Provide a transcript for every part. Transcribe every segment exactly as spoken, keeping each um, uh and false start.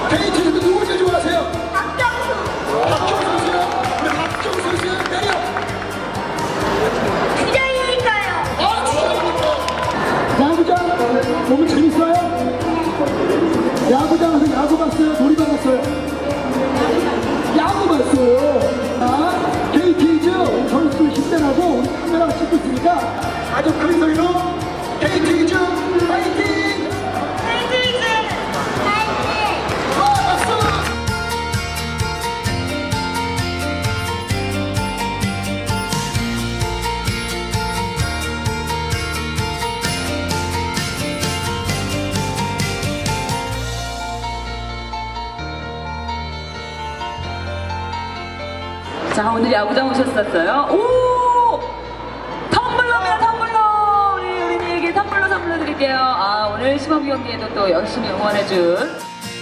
케이티비도 누구 제일 좋아하세요? 박정수. 박정수 선수요? 우리 박정수 선수의 매력. 주장이니까요. 아, 주장이니까. 야구장 너무 재밌어요? 야구장에서 야구 봤어요? 놀이방 갔어요? 야구 봤어요. 자, 케이티즈 선수 힘내라고 우리 카메라가 찍고 있으니까 아주 큰 소리로 케이티즈 파이팅! 페이지즈 파이팅! 와, 박수! 자, 오늘 야구장 오셨었어요. 오! 텀블러입니다, 텀블러! 우리 우리님에게 텀블러 선물로 드릴게요. 아, 오늘 시범 경기에도 또 열심히 응원해준.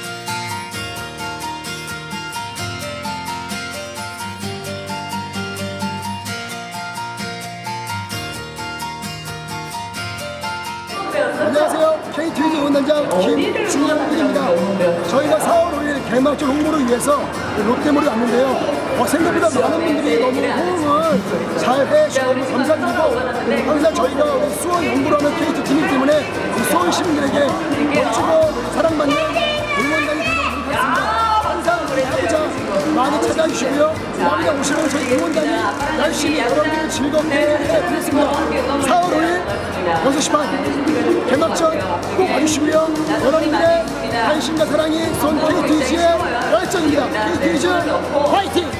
안녕하세요. 케이티비즈 응원단장 김준영입니다. 저희가 사월 오일 개막전 홍보를 위해서 롯데몰에 왔는데요. 어, 생각보다 많은 분들이 너무 호응을 잘 해주셔서 감사드리고 항상 저희가 우리 수원 연구를 하는 케이티 팀이기 때문에 우리 수원 시민들에게 멋지고 사랑받는 응원단이 되도록 하겠습니다. 항상 야구장 많이 찾아주시고요. 야구장 오시면 저희 응원단이 열심히 여러분들 즐겁게 해드리겠습니다. 사월 오일 여섯 시 반 개막전 꼭 와주시고요. 여러분들의 관심과 사랑이 수원 케이티비즈의 열정입니다. 케이티비즈 화이팅!